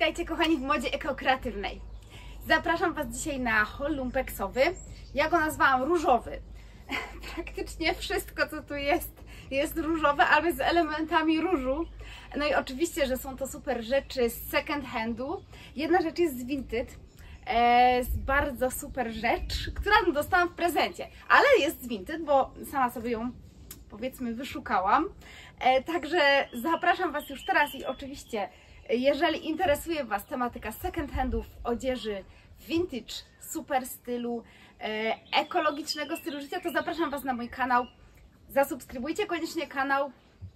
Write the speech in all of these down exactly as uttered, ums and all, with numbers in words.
Witajcie kochani w modzie ekokreatywnej. Zapraszam Was dzisiaj na haul lumpeksowy. Ja go nazwałam różowy. Praktycznie wszystko co tu jest jest różowe, ale z elementami różu. No i oczywiście, że są to super rzeczy z second handu. Jedna rzecz jest z Vinted. Jest bardzo super rzecz, którą dostałam w prezencie, ale jest z Vinted, bo sama sobie ją powiedzmy wyszukałam. Także zapraszam Was już teraz i oczywiście jeżeli interesuje Was tematyka second handów, odzieży vintage, super stylu, ekologicznego stylu życia, to zapraszam Was na mój kanał. Zasubskrybujcie koniecznie kanał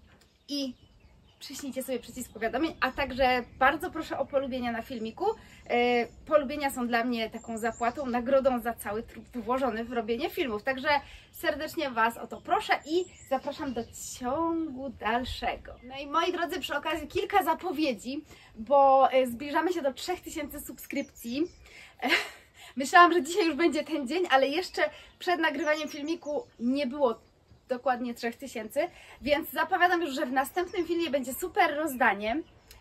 i przyślijcie sobie przycisk powiadomień, a także bardzo proszę o polubienia na filmiku. Polubienia są dla mnie taką zapłatą, nagrodą za cały trud włożony w robienie filmów. Także serdecznie Was o to proszę i zapraszam do ciągu dalszego. No i moi drodzy, przy okazji kilka zapowiedzi, bo zbliżamy się do trzech tysięcy subskrypcji. Myślałam, że dzisiaj już będzie ten dzień, ale jeszcze przed nagrywaniem filmiku nie było dokładnie trzech tysięcy, więc zapowiadam już, że w następnym filmie będzie super rozdanie.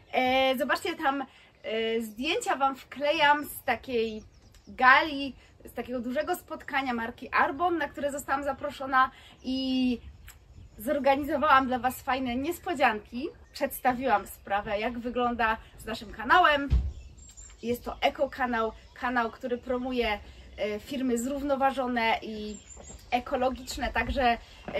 E, zobaczcie, tam e, zdjęcia Wam wklejam z takiej gali, z takiego dużego spotkania marki Arbon, na które zostałam zaproszona i zorganizowałam dla Was fajne niespodzianki. Przedstawiłam sprawę, jak wygląda z naszym kanałem. Jest to ekokanał, kanał, który promuje e, firmy zrównoważone i ekologiczne, także yy,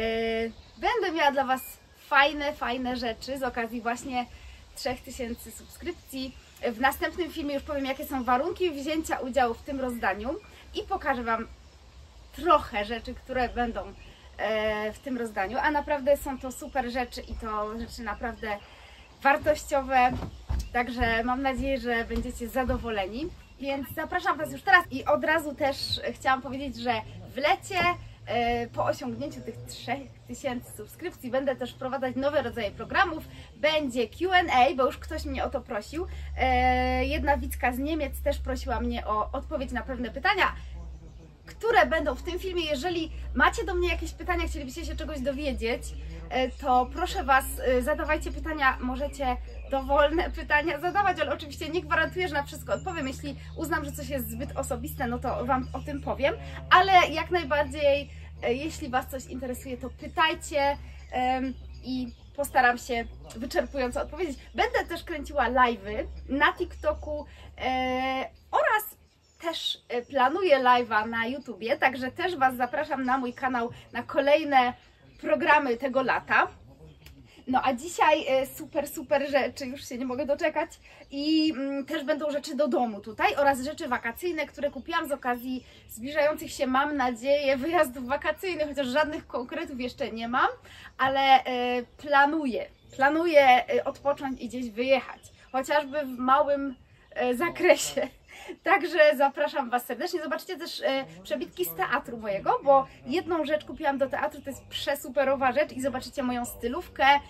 będę miała dla Was fajne, fajne rzeczy z okazji właśnie trzech tysięcy subskrypcji. W następnym filmie już powiem, jakie są warunki wzięcia udziału w tym rozdaniu i pokażę Wam trochę rzeczy, które będą yy, w tym rozdaniu, a naprawdę są to super rzeczy i to rzeczy naprawdę wartościowe, także mam nadzieję, że będziecie zadowoleni. Więc zapraszam Was już teraz i od razu też chciałam powiedzieć, że w lecie po osiągnięciu tych trzech tysięcy subskrypcji będę też wprowadzać nowe rodzaje programów. Będzie Q and A, bo już ktoś mnie o to prosił. Jedna widzka z Niemiec też prosiła mnie o odpowiedź na pewne pytania, które będą w tym filmie. Jeżeli macie do mnie jakieś pytania, chcielibyście się czegoś dowiedzieć, to proszę Was, zadawajcie pytania, możecie dowolne pytania zadawać, ale oczywiście nie gwarantuję, że na wszystko odpowiem. Jeśli uznam, że coś jest zbyt osobiste, no to Wam o tym powiem, ale jak najbardziej, jeśli Was coś interesuje, to pytajcie um, i postaram się wyczerpująco odpowiedzieć. Będę też kręciła live'y na TikToku e, oraz też planuję live'a na YouTubie, także też Was zapraszam na mój kanał na kolejne programy tego lata. No a dzisiaj super, super rzeczy, już się nie mogę doczekać i mm, też będą rzeczy do domu tutaj oraz rzeczy wakacyjne, które kupiłam z okazji zbliżających się, mam nadzieję, wyjazdów wakacyjnych, chociaż żadnych konkretów jeszcze nie mam, ale y, planuję, planuję y, odpocząć i gdzieś wyjechać, chociażby w małym y, zakresie. Także zapraszam Was serdecznie. Zobaczcie też e, przebitki z teatru mojego, bo jedną rzecz kupiłam do teatru, to jest przesuperowa rzecz i zobaczycie moją stylówkę e,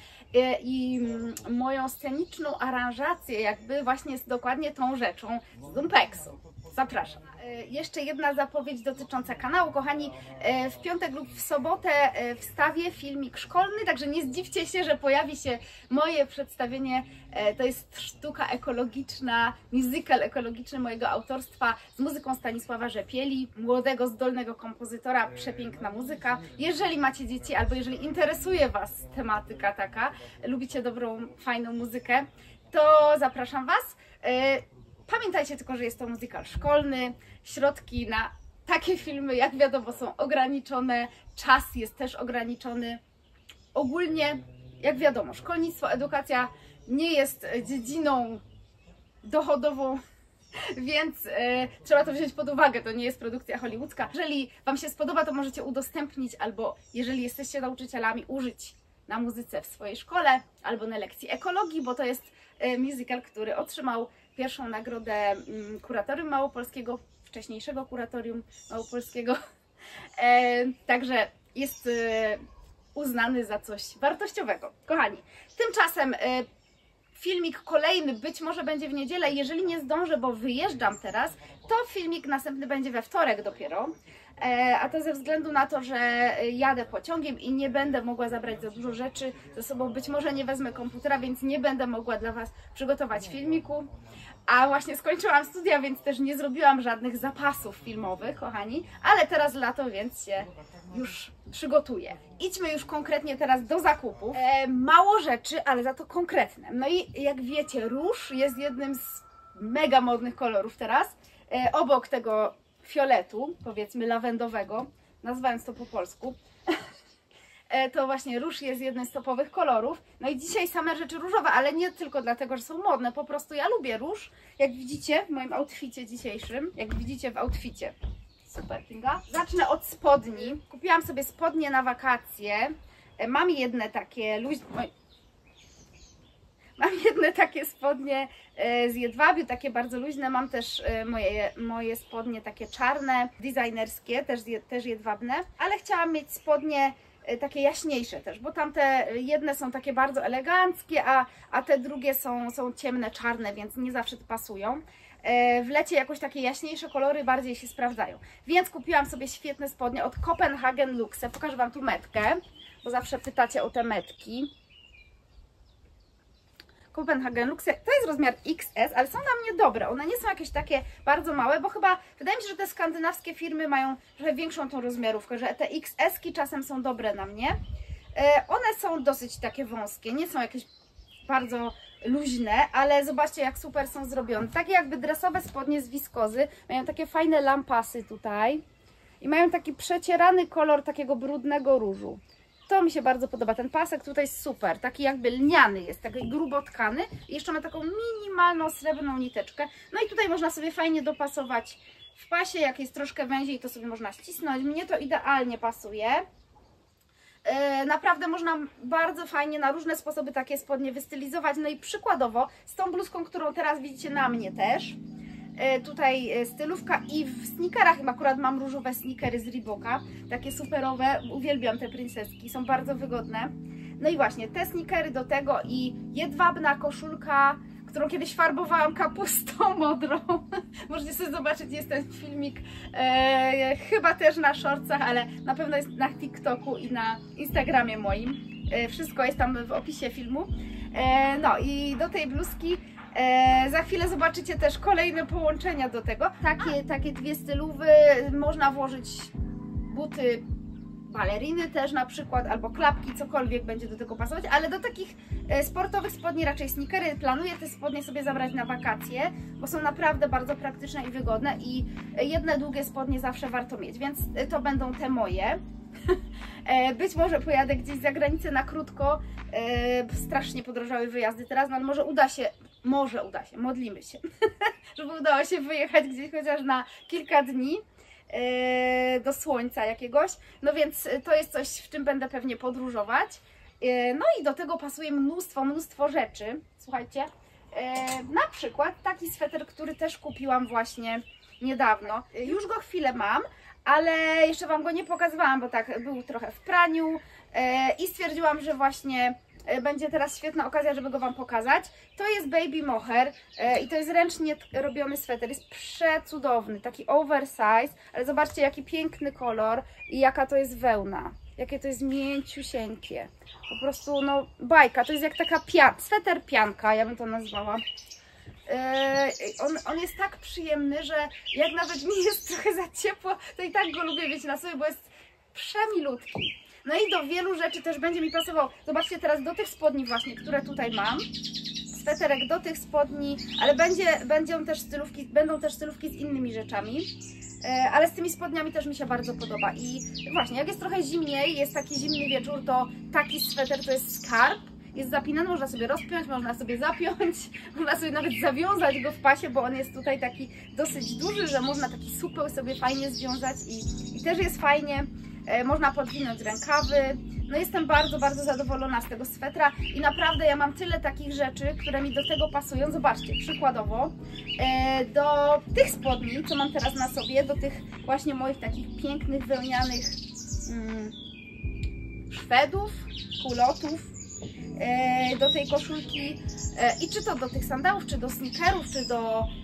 i m, moją sceniczną aranżację jakby właśnie z dokładnie tą rzeczą z lumpeksu. Zapraszam. E, jeszcze jedna zapowiedź dotycząca kanału. Kochani, e, w piątek lub w sobotę e, wstawię filmik szkolny, także nie zdziwcie się, że pojawi się moje przedstawienie. E, to jest sztuka ekologiczna, musical ekologiczny mojego autorstwa z muzyką Stanisława Rzepieli, młodego, zdolnego kompozytora, przepiękna muzyka. Jeżeli macie dzieci albo jeżeli interesuje Was tematyka taka, lubicie dobrą, fajną muzykę, to zapraszam Was. E, Pamiętajcie tylko, że jest to musical szkolny, środki na takie filmy, jak wiadomo, są ograniczone, czas jest też ograniczony. Ogólnie, jak wiadomo, szkolnictwo, edukacja nie jest dziedziną dochodową, więc e, trzeba to wziąć pod uwagę, to nie jest produkcja hollywoodzka. Jeżeli Wam się spodoba, to możecie udostępnić, albo jeżeli jesteście nauczycielami, użyć na muzyce w swojej szkole, albo na lekcji ekologii, bo to jest e, musical, który otrzymał pierwszą nagrodę kuratorium małopolskiego, wcześniejszego kuratorium małopolskiego. E, także jest e, uznany za coś wartościowego. Kochani, tymczasem e, filmik kolejny być może będzie w niedzielę. Jeżeli nie zdążę, bo wyjeżdżam teraz, To filmik następny będzie we wtorek dopiero, a to ze względu na to, że jadę pociągiem i nie będę mogła zabrać za dużo rzeczy ze sobą, być może nie wezmę komputera, więc nie będę mogła dla Was przygotować filmiku. A właśnie skończyłam studia, więc też nie zrobiłam żadnych zapasów filmowych, kochani, ale teraz lato, więc się już przygotuję. Idźmy już konkretnie teraz do zakupów. E, mało rzeczy, ale za to konkretne. No i jak wiecie, róż jest jednym z mega modnych kolorów teraz. E, obok tego fioletu, powiedzmy lawendowego, nazywając to po polsku, to właśnie róż jest jednym z topowych kolorów. No i dzisiaj same rzeczy różowe, ale nie tylko dlatego, że są modne, po prostu ja lubię róż, jak widzicie w moim outficie dzisiejszym, jak widzicie w outficie. Super, Kinga. Zacznę od spodni. Kupiłam sobie spodnie na wakacje. Mam jedne takie luźne... Mam jedne takie spodnie z jedwabiu, takie bardzo luźne. Mam też moje, moje spodnie takie czarne, designerskie, też, też jedwabne. Ale chciałam mieć spodnie takie jaśniejsze też, bo tamte jedne są takie bardzo eleganckie, a, a te drugie są, są ciemne, czarne, więc nie zawsze to pasują. W lecie jakoś takie jaśniejsze kolory bardziej się sprawdzają. Więc kupiłam sobie świetne spodnie od Copenhagen Luxe. Pokażę Wam tu metkę, bo zawsze pytacie o te metki. Copenhagen Luxe, to jest rozmiar X S, ale są na mnie dobre, one nie są jakieś takie bardzo małe, bo chyba, wydaje mi się, że te skandynawskie firmy mają trochę większą tą rozmiarówkę, że te X S-ki czasem są dobre na mnie. One są dosyć takie wąskie, nie są jakieś bardzo luźne, ale zobaczcie, jak super są zrobione. Takie jakby dresowe spodnie z wiskozy, mają takie fajne lampasy tutaj i mają taki przecierany kolor takiego brudnego różu. To mi się bardzo podoba, ten pasek tutaj jest super, taki jakby lniany jest, taki grubo tkany i jeszcze ma taką minimalną srebrną niteczkę. No i tutaj można sobie fajnie dopasować w pasie, jak jest troszkę węziej, to sobie można ścisnąć. Mnie to idealnie pasuje. Yy, naprawdę można bardzo fajnie na różne sposoby takie spodnie wystylizować. No i przykładowo z tą bluzką, którą teraz widzicie na mnie też, tutaj stylówka i w sneakerach, akurat mam różowe sneakery z Reeboka, takie superowe, uwielbiam te princeski, są bardzo wygodne. No i właśnie te sneakery do tego i jedwabna koszulka, którą kiedyś farbowałam kapustą modrą. Możecie sobie zobaczyć, jest ten filmik e, chyba też na shortsach, ale na pewno jest na TikToku i na Instagramie moim. E, wszystko jest tam w opisie filmu. E, no i do tej bluzki E, za chwilę zobaczycie też kolejne połączenia do tego. Takie, takie dwie stylówy, można włożyć buty baleriny też na przykład, albo klapki, cokolwiek będzie do tego pasować, ale do takich e, sportowych spodni raczej sneakery. Planuję te spodnie sobie zabrać na wakacje, bo są naprawdę bardzo praktyczne i wygodne i jedne długie spodnie zawsze warto mieć, więc to będą te moje. Być może pojadę gdzieś za granicę na krótko, strasznie podrożały wyjazdy teraz, no ale może uda się, może uda się, modlimy się, żeby udało się wyjechać gdzieś chociaż na kilka dni do słońca jakiegoś, no więc to jest coś, w czym będę pewnie podróżować. No i do tego pasuje mnóstwo, mnóstwo rzeczy, słuchajcie, na przykład taki sweter, który też kupiłam właśnie niedawno, już go chwilę mam, ale jeszcze Wam go nie pokazywałam, bo tak był trochę w praniu e, i stwierdziłam, że właśnie e, będzie teraz świetna okazja, żeby go Wam pokazać. To jest Baby Mohair e, i to jest ręcznie robiony sweter, jest przecudowny, taki oversize, ale zobaczcie jaki piękny kolor i jaka to jest wełna, jakie to jest mięciusieńkie, po prostu no bajka, to jest jak taka pian sweter pianka, ja bym to nazwała. On, on jest tak przyjemny, że jak nawet mi jest trochę za ciepło, to i tak go lubię mieć na sobie, bo jest przemilutki. No i do wielu rzeczy też będzie mi pasował. Zobaczcie teraz do tych spodni właśnie, które tutaj mam. Sweterek do tych spodni, ale będzie, będą, też stylówki, będą też stylówki z innymi rzeczami. Ale z tymi spodniami też mi się bardzo podoba. I właśnie, jak jest trochę zimniej, jest taki zimny wieczór, to taki sweter to jest skarb. Jest zapinany, można sobie rozpiąć, można sobie zapiąć, można sobie nawet zawiązać go w pasie, bo on jest tutaj taki dosyć duży, że można taki supeł sobie fajnie związać i, i też jest fajnie, e, można podwinąć rękawy. No jestem bardzo, bardzo zadowolona z tego swetra i naprawdę ja mam tyle takich rzeczy, które mi do tego pasują. Zobaczcie, przykładowo e, do tych spodni, co mam teraz na sobie, do tych właśnie moich takich pięknych, wełnianych mm, szwedów, kulotów, do tej koszulki i czy to do tych sandałów, czy do sneakerów, czy do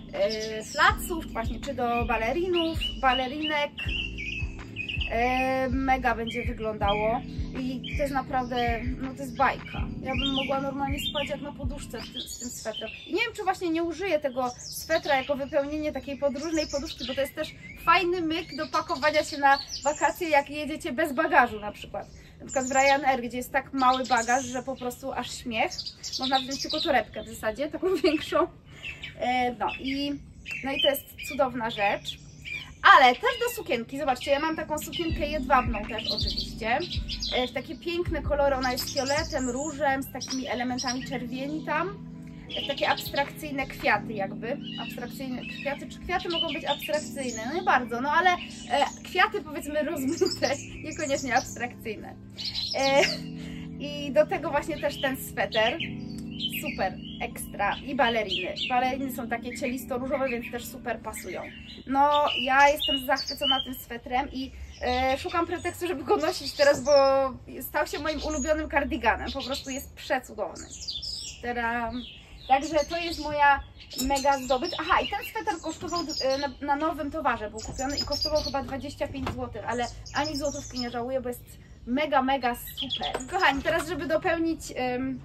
e, flaców, właśnie czy do balerinów, balerinek. E, mega będzie wyglądało i to jest naprawdę, no to jest bajka. Ja bym mogła normalnie spać jak na poduszce z tym, z tym swetrem. I nie wiem, czy właśnie nie użyję tego swetra jako wypełnienie takiej podróżnej poduszki, bo to jest też fajny myk do pakowania się na wakacje, jak jedziecie bez bagażu na przykład. Na przykład w Ryanair, gdzie jest tak mały bagaż, że po prostu aż śmiech. Można wziąć tylko torebkę w zasadzie, taką większą. E, no i, no i to jest cudowna rzecz. Ale też do sukienki, zobaczcie, ja mam taką sukienkę jedwabną też oczywiście, w takie piękne kolory, ona jest fioletem, różem, z takimi elementami czerwieni tam, w takie abstrakcyjne kwiaty jakby, abstrakcyjne kwiaty, czy kwiaty mogą być abstrakcyjne, no nie bardzo, no ale e, kwiaty powiedzmy rozmyte, niekoniecznie abstrakcyjne. E, I do tego właśnie też ten sweter. Super, ekstra. I baleriny. Baleriny są takie cielisto-różowe, więc też super pasują. No, ja jestem zachwycona tym swetrem i e, szukam pretekstu, żeby go nosić teraz, bo stał się moim ulubionym kardiganem. Po prostu jest przecudowny. Tadam. Także to jest moja mega zdobycz. Aha, i ten sweter kosztował e, na, na nowym towarze, był kupiony i kosztował chyba dwadzieścia pięć złotych, ale ani złotówki nie żałuję, bo jest mega, mega super. Kochani, teraz żeby dopełnić... Ym,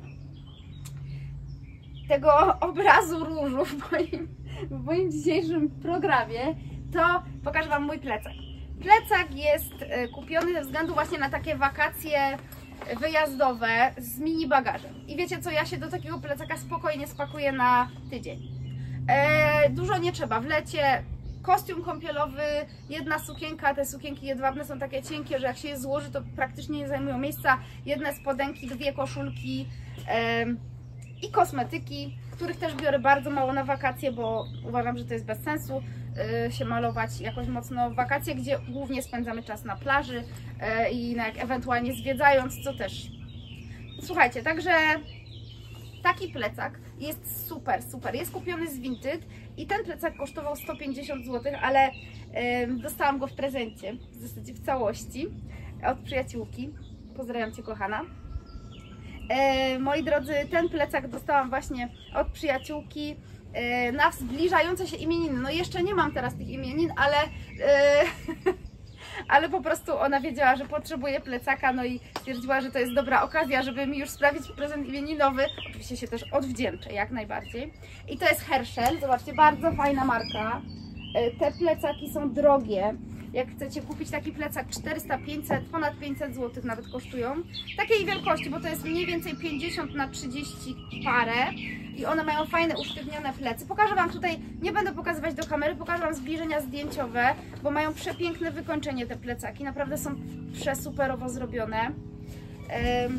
tego obrazu różu w moim, w moim dzisiejszym programie, to pokażę Wam mój plecak. Plecak jest kupiony ze względu właśnie na takie wakacje wyjazdowe z mini bagażem. I wiecie co, ja się do takiego plecaka spokojnie spakuję na tydzień. E, dużo nie trzeba, w lecie kostium kąpielowy, jedna sukienka, te sukienki jedwabne są takie cienkie, że jak się je złoży, to praktycznie nie zajmują miejsca. Jedne spodenki, dwie koszulki, e, i kosmetyki, których też biorę bardzo mało na wakacje, bo uważam, że to jest bez sensu yy, się malować jakoś mocno w wakacje, gdzie głównie spędzamy czas na plaży yy, i na, jak ewentualnie zwiedzając, co też. Słuchajcie, także taki plecak jest super, super. Jest kupiony z Vinted i ten plecak kosztował sto pięćdziesiąt złotych, ale yy, dostałam go w prezencie, w zasadzie w całości, od przyjaciółki. Pozdrawiam Cię, kochana. E, moi drodzy, ten plecak dostałam właśnie od przyjaciółki e, na zbliżające się imieniny. No jeszcze nie mam teraz tych imienin, ale, e, ale po prostu ona wiedziała, że potrzebuje plecaka, no i stwierdziła, że to jest dobra okazja, żeby mi już sprawić prezent imieninowy. Oczywiście się też odwdzięczę, jak najbardziej. I to jest Herschel, zobaczcie, bardzo fajna marka. E, te plecaki są drogie. Jak chcecie kupić taki plecak, czterysta, pięćset, ponad pięćset złotych nawet kosztują. Takiej wielkości, bo to jest mniej więcej pięćdziesiąt na trzydzieści parę. I one mają fajne, usztywnione plecy. Pokażę Wam tutaj, nie będę pokazywać do kamery, pokażę Wam zbliżenia zdjęciowe, bo mają przepiękne wykończenie te plecaki. Naprawdę są przesuperowo zrobione. Ym,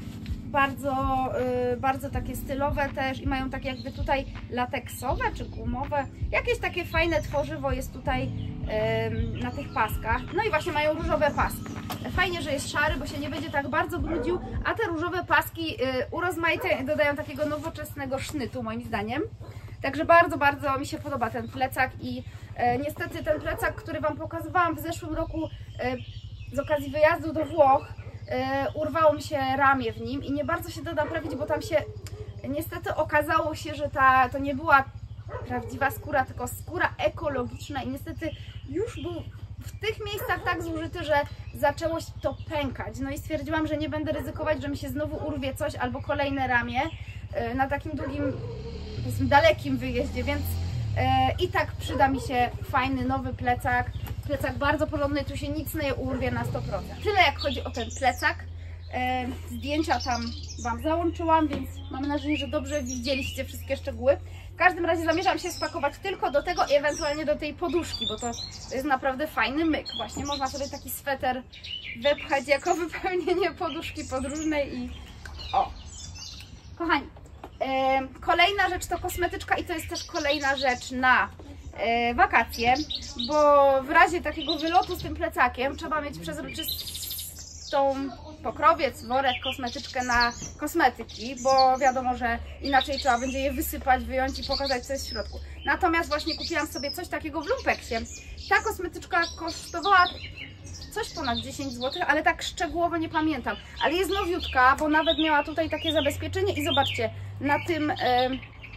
bardzo, yy, bardzo takie stylowe też i mają takie jakby tutaj lateksowe czy gumowe. Jakieś takie fajne tworzywo jest tutaj yy, na tych paskach. No i właśnie mają różowe paski. Fajnie, że jest szary, bo się nie będzie tak bardzo brudził, a te różowe paski yy, urozmaite dodają takiego nowoczesnego sznytu moim zdaniem. Także bardzo, bardzo mi się podoba ten plecak i e, niestety ten plecak, który Wam pokazywałam w zeszłym roku e, z okazji wyjazdu do Włoch, e, urwało mi się ramię w nim i nie bardzo się to da naprawić, bo tam się niestety okazało się, że ta, to nie była prawdziwa skóra, tylko skóra ekologiczna i niestety już był w tych miejscach tak zużyty, że zaczęło to pękać. No i stwierdziłam, że nie będę ryzykować, że mi się znowu urwie coś albo kolejne ramię e, na takim długim, dalekim wyjeździe, więc e, i tak przyda mi się fajny, nowy plecak. Plecak bardzo porządny, tu się nic nie urwie na sto procent. Tyle jak chodzi o ten plecak. E, zdjęcia tam Wam załączyłam, więc mam nadzieję, że dobrze widzieliście wszystkie szczegóły. W każdym razie zamierzam się spakować tylko do tego i ewentualnie do tej poduszki, bo to, to jest naprawdę fajny myk. Właśnie można sobie taki sweter wepchać jako wypełnienie poduszki podróżnej i o! Kochani, e, kolejna rzecz to kosmetyczka i to jest też kolejna rzecz na e, wakacje, bo w razie takiego wylotu z tym plecakiem trzeba mieć przezroczystą pokrowiec, worek, kosmetyczkę na kosmetyki, bo wiadomo, że inaczej trzeba będzie je wysypać, wyjąć i pokazać, co jest w środku. Natomiast właśnie kupiłam sobie coś takiego w Lumpeksie. Ta kosmetyczka kosztowała coś ponad dziesięć złotych, ale tak szczegółowo nie pamiętam. Ale jest nowiutka, bo nawet miała tutaj takie zabezpieczenie i zobaczcie, na tym,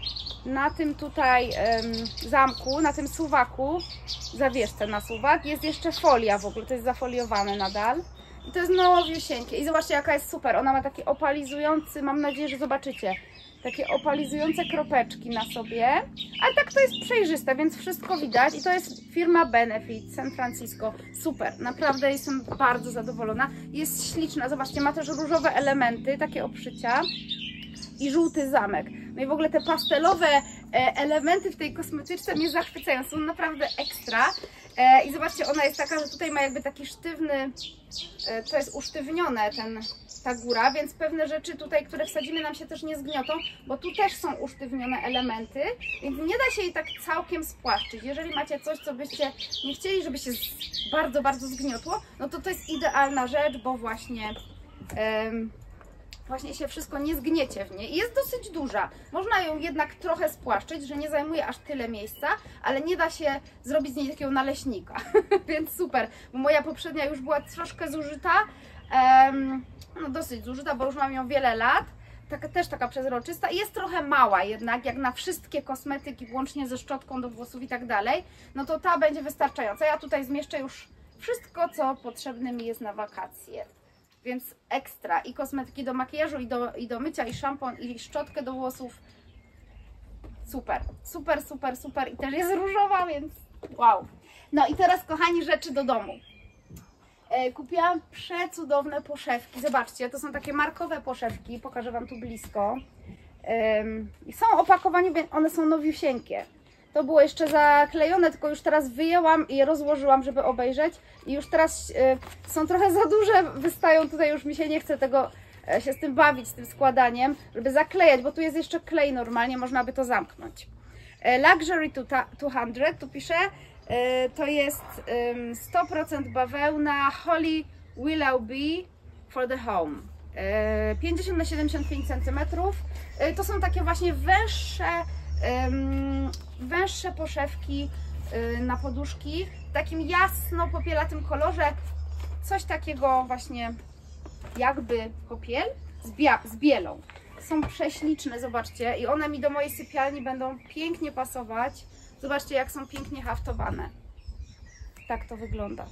na tym tutaj um, zamku, na tym suwaku, zawieszce na suwak, jest jeszcze folia w ogóle, to jest zafoliowane nadal. I to jest nowiusieńkie. I zobaczcie, jaka jest super. Ona ma taki opalizujący, mam nadzieję, że zobaczycie, takie opalizujące kropeczki na sobie. Ale tak to jest przejrzyste, więc wszystko widać. I to jest firma Benefit San Francisco. Super, naprawdę jestem bardzo zadowolona. Jest śliczna, zobaczcie, ma też różowe elementy, takie obszycia. I żółty zamek. No i w ogóle te pastelowe elementy w tej kosmetyczce mnie zachwycają. Są naprawdę ekstra. I zobaczcie, ona jest taka, że tutaj ma jakby taki sztywny, to jest usztywnione ten, ta góra, więc pewne rzeczy tutaj, które wsadzimy, nam się też nie zgniotą, bo tu też są usztywnione elementy, więc nie da się jej tak całkiem spłaszczyć. Jeżeli macie coś, co byście nie chcieli, żeby się bardzo, bardzo zgniotło, no to to jest idealna rzecz, bo właśnie... Um, Właśnie się wszystko nie zgniecie w niej i jest dosyć duża. Można ją jednak trochę spłaszczyć, że nie zajmuje aż tyle miejsca, ale nie da się zrobić z niej takiego naleśnika. Więc super, bo moja poprzednia już była troszkę zużyta, um, no dosyć zużyta, bo już mam ją wiele lat. Taka, też taka przezroczysta i jest trochę mała jednak, jak na wszystkie kosmetyki, łącznie ze szczotką do włosów i tak dalej, no to ta będzie wystarczająca. Ja tutaj zmieszczę już wszystko, co potrzebne mi jest na wakacje. Więc ekstra. I kosmetyki do makijażu, i do, i do mycia, i szampon, i szczotkę do włosów. Super, super, super, super. I też jest różowa, więc wow. No i teraz, kochani, rzeczy do domu. E, kupiłam przecudowne poszewki. Zobaczcie, to są takie markowe poszewki. Pokażę Wam tu blisko. E, są opakowane, one są nowiusieńkie. To było jeszcze zaklejone, tylko już teraz wyjęłam i je rozłożyłam, żeby obejrzeć. I już teraz y, są trochę za duże, wystają tutaj, już mi się nie chce tego y, się z tym bawić, z tym składaniem, żeby zaklejać, bo tu jest jeszcze klej normalnie, można by to zamknąć. Y, Luxury dwieście, tu piszę, y, to jest y, sto procent bawełna Holy Willow Bee for the Home. Y, pięćdziesiąt na siedemdziesiąt pięć centymetrów. Y, to są takie właśnie węższe, y, węższe poszewki na poduszki w takim jasno popielatym kolorze, coś takiego właśnie jakby popiel z, bia z bielą. Są prześliczne, zobaczcie, i one mi do mojej sypialni będą pięknie pasować. Zobaczcie, jak są pięknie haftowane. Tak to wygląda.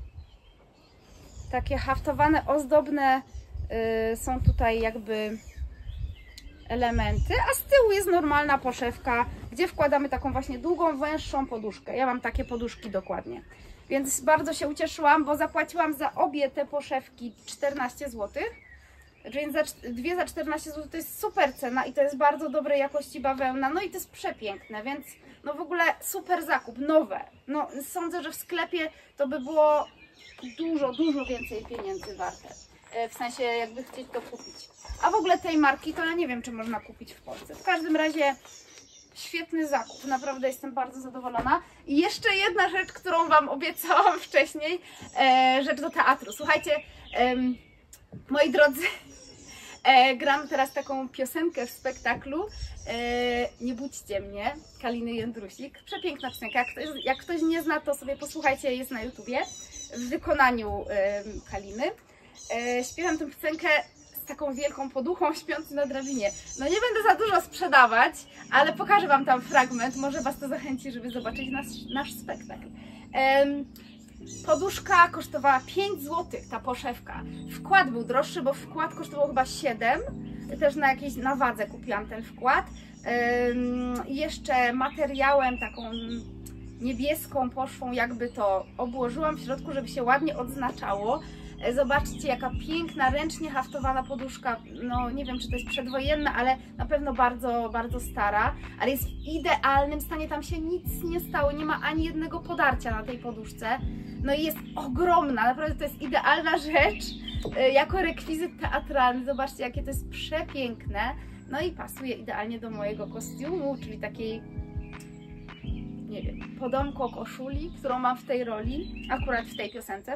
Takie haftowane, ozdobne yy, są tutaj jakby elementy, a z tyłu jest normalna poszewka, gdzie wkładamy taką właśnie długą, węższą poduszkę. Ja mam takie poduszki dokładnie. Więc bardzo się ucieszyłam, bo zapłaciłam za obie te poszewki czternaście złotych. Więc za, dwie za czternaście złotych to jest super cena i to jest bardzo dobrej jakości bawełna. No i to jest przepiękne, więc no w ogóle super zakup, nowe. No sądzę, że w sklepie to by było dużo, dużo więcej pieniędzy warte. W sensie jakby chcieć to kupić. A w ogóle tej marki to ja nie wiem, czy można kupić w Polsce. W każdym razie świetny zakup. Naprawdę jestem bardzo zadowolona. I jeszcze jedna rzecz, którą Wam obiecałam wcześniej. E, rzecz do teatru. Słuchajcie, e, moi drodzy, e, gram teraz taką piosenkę w spektaklu e, Nie budźcie mnie, Kaliny Jędrusik. Przepiękna piosenka. Jak ktoś, jak ktoś nie zna, to sobie posłuchajcie, jest na YouTubie w wykonaniu e, Kaliny. E, śpiewam tę piosenkę z taką wielką poduchą, śpiący na drabinie. No nie będę za dużo sprzedawać, ale pokażę Wam tam fragment, może Was to zachęci, żeby zobaczyć nasz, nasz spektakl. E, poduszka kosztowała pięć złotych, ta poszewka. Wkład był droższy, bo wkład kosztował chyba siedem. Też na jakiejś na wadze kupiłam ten wkład. E, jeszcze materiałem taką niebieską poszwą jakby to obłożyłam w środku, żeby się ładnie odznaczało. Zobaczcie, jaka piękna, ręcznie haftowana poduszka. No nie wiem, czy to jest przedwojenna, ale na pewno bardzo, bardzo stara. Ale jest w idealnym stanie, tam się nic nie stało, nie ma ani jednego podarcia na tej poduszce. No i jest ogromna, naprawdę to jest idealna rzecz jako rekwizyt teatralny. Zobaczcie, jakie to jest przepiękne. No i pasuje idealnie do mojego kostiumu, czyli takiej, nie wiem, podomko koszuli, którą mam w tej roli, akurat w tej piosence.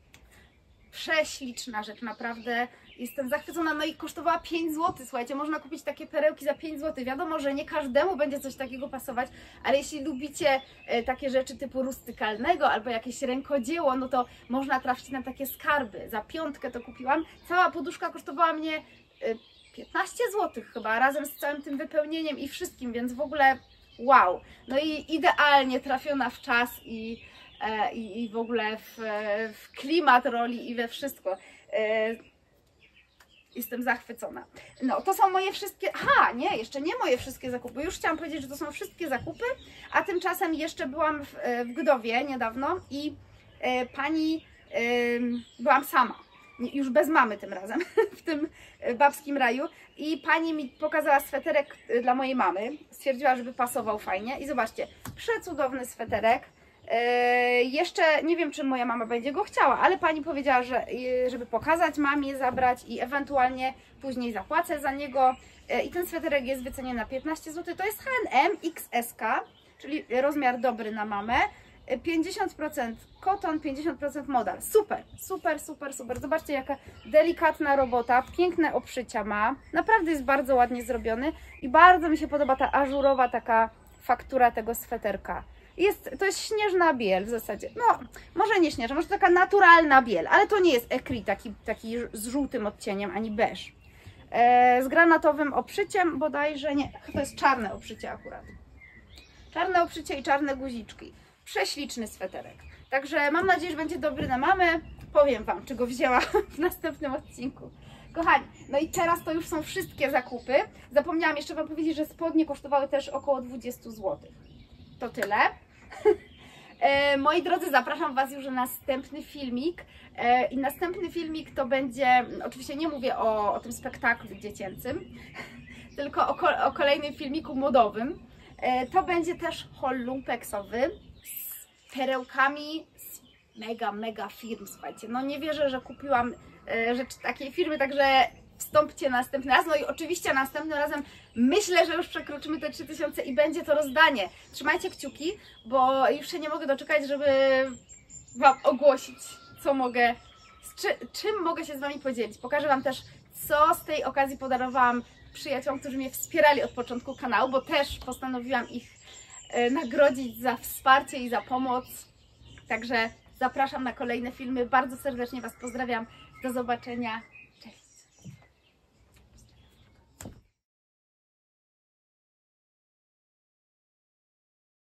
Prześliczna rzecz, naprawdę jestem zachwycona, no i kosztowała pięć złotych, słuchajcie, można kupić takie perełki za pięć złotych, wiadomo, że nie każdemu będzie coś takiego pasować, ale jeśli lubicie e, takie rzeczy typu rustykalnego albo jakieś rękodzieło, no to można trafić na takie skarby. Za piątkę to kupiłam, cała poduszka kosztowała mnie e, piętnaście złotych chyba, razem z całym tym wypełnieniem i wszystkim, więc w ogóle wow. No i idealnie trafiona w czas i, e, i, i w ogóle w, w klimat roli i we wszystko. E, Jestem zachwycona. No, to są moje wszystkie... Aha, nie, jeszcze nie moje wszystkie zakupy. Już chciałam powiedzieć, że to są wszystkie zakupy, a tymczasem jeszcze byłam w, w Gdowie niedawno i e, pani... E, byłam sama. Już bez mamy tym razem, w tym babskim raju. I pani mi pokazała sweterek dla mojej mamy. Stwierdziła, żeby pasował fajnie. I zobaczcie, przecudowny sweterek. Yy, jeszcze nie wiem, czy moja mama będzie go chciała, ale pani powiedziała, że yy, żeby pokazać mamie, zabrać i ewentualnie później zapłacę za niego. Yy, I ten sweterek jest wyceniony na piętnaście złotych. To jest H and M X S K, czyli rozmiar dobry na mamę. Yy, pięćdziesiąt procent koton, pięćdziesiąt procent modal. Super, super, super, super. Zobaczcie, jaka delikatna robota, piękne obszycia ma. Naprawdę jest bardzo ładnie zrobiony i bardzo mi się podoba ta ażurowa taka faktura tego sweterka. Jest, to jest śnieżna biel w zasadzie, no może nie śnieżna, może taka naturalna biel, ale to nie jest ecri taki, taki z żółtym odcieniem, ani beż. E, z granatowym obszyciem bodajże, nie, to jest czarne obszycie akurat. Czarne obszycie i czarne guziczki. Prześliczny sweterek. Także mam nadzieję, że będzie dobry na mamę. Powiem Wam, czy go wzięła w następnym odcinku. Kochani, no i teraz to już są wszystkie zakupy. Zapomniałam jeszcze Wam powiedzieć, że spodnie kosztowały też około dwadzieścia złotych. To tyle. E, moi drodzy, zapraszam Was już na następny filmik. E, I następny filmik to będzie, oczywiście nie mówię o, o tym spektaklu dziecięcym, tylko o, o kolejnym filmiku modowym. E, to będzie też haul lumpeksowy z perełkami z mega, mega firm, słuchajcie. No nie wierzę, że kupiłam e, rzecz takiej firmy, także wstąpcie następny raz. No i oczywiście następnym razem myślę, że już przekroczymy te trzy tysiące i będzie to rozdanie. Trzymajcie kciuki, bo już się nie mogę doczekać, żeby Wam ogłosić, co mogę, z czy, czym mogę się z Wami podzielić. Pokażę Wam też, co z tej okazji podarowałam przyjaciołom, którzy mnie wspierali od początku kanału, bo też postanowiłam ich e, nagrodzić za wsparcie i za pomoc. Także zapraszam na kolejne filmy. Bardzo serdecznie Was pozdrawiam. Do zobaczenia.